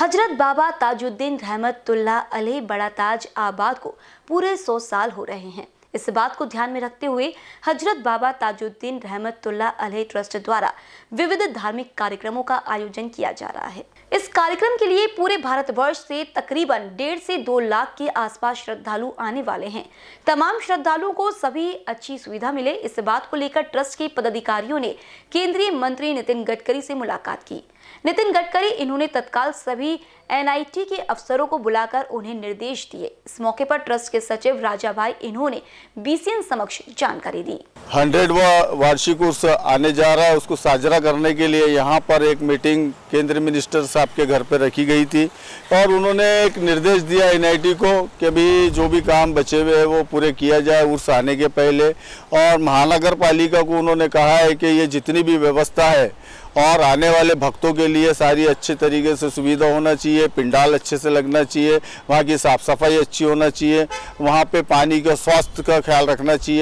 हजरत बाबा ताजुद्दीन रहमतुल्लाह अलैह बड़ा ताज आबाद को पूरे 100 साल हो रहे हैं। इस बात को ध्यान में रखते हुए हजरत बाबा ताजुद्दीन रहमतुल्लाह अलैह ट्रस्ट द्वारा विविध धार्मिक कार्यक्रमों का आयोजन किया जा रहा है। इस कार्यक्रम के लिए पूरे भारतवर्ष से तकरीबन 1.5 से 2 लाख के आसपास श्रद्धालु आने वाले हैं। तमाम श्रद्धालुओं को सभी अच्छी सुविधा मिले, इस बात को लेकर ट्रस्ट के पदाधिकारियों ने केंद्रीय मंत्री नितिन गडकरी से मुलाकात की। नितिन गडकरी इन्होंने तत्काल सभी NIT के अफसरों को बुलाकर उन्हें निर्देश दिए। इस मौके पर ट्रस्ट के सचिव राजा भाई इन्होंने BCN समक्ष जानकारी दी। 100वां वार्षिक उर्स आने जा रहा है, उसको साझरा करने के लिए यहाँ पर एक मीटिंग केंद्रीय मिनिस्टर साहब के घर पर रखी गई थी और उन्होंने एक निर्देश दिया NIT को कि भी जो भी काम बचे हुए हैं वो पूरे किया जाए उर्स आने के पहले। और महानगर पालिका को उन्होंने कहा है कि ये जितनी भी व्यवस्था है और आने वाले भक्तों के लिए सारी अच्छे तरीके से सुविधा होना चाहिए, पिंडाल अच्छे से लगना चाहिए, वहाँ की साफ़ सफाई अच्छी होना चाहिए, वहाँ पे पानी का स्वास्थ्य का ख्याल रखना चाहिए।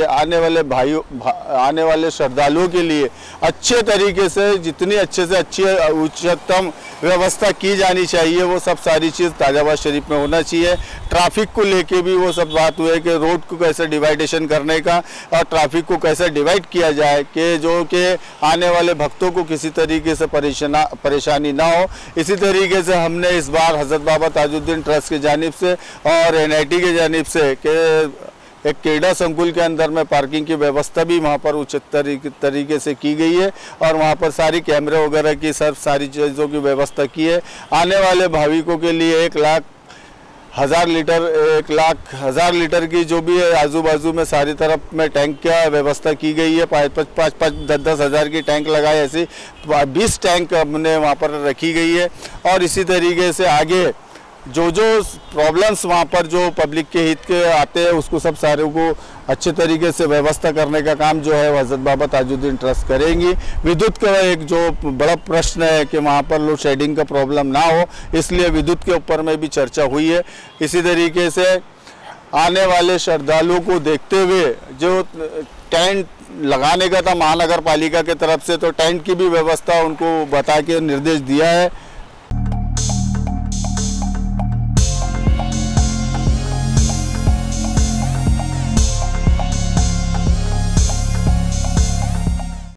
आने वाले श्रद्धालुओं के लिए अच्छे तरीके से जितनी अच्छे से अच्छी उच्चतम व्यवस्था की जानी चाहिए वो सब सारी चीज़ ताज़ाबाद शरीफ में होना चाहिए। ट्रैफिक को लेके भी वो सब बात हुई है कि रोड को कैसे डिवाइडेशन करने का और ट्रैफिक को कैसे डिवाइड किया जाए कि जो कि आने वाले भक्तों को किसी तरीके से परेशानी ना हो। इसी तरीके से हमने इस बार हजरत बाबा ताजुद्दीन ट्रस्ट की जानिब से और NIT की जानिब से कि एक क्रीड़ा संकुल के अंदर में पार्किंग की व्यवस्था भी वहाँ पर उचित तरीके से की गई है और वहाँ पर सारी कैमरे वगैरह की सारी चीज़ों की व्यवस्था की है। आने वाले भाविकों के लिए 1,00,000 लीटर की जो भी है आजू बाजू में सारी तरफ में टैंक की व्यवस्था की गई है। 5-10 हज़ार की टैंक लगाए, ऐसी 20 टैंक हमने वहाँ पर रखी गई है। और इसी तरीके से आगे जो प्रॉब्लम्स वहाँ पर जो पब्लिक के हित के आते हैं उसको सब सारे को अच्छे तरीके से व्यवस्था करने का काम जो है हजरत बाबा ताजुद्दीन ट्रस्ट करेंगी। विद्युत का एक जो बड़ा प्रश्न है कि वहाँ पर लोड शेडिंग का प्रॉब्लम ना हो, इसलिए विद्युत के ऊपर में भी चर्चा हुई है। इसी तरीके से आने वाले श्रद्धालुओं को देखते हुए जो टेंट लगाने का था महानगर पालिका की तरफ से, तो टेंट की भी व्यवस्था उनको बता के निर्देश दिया है।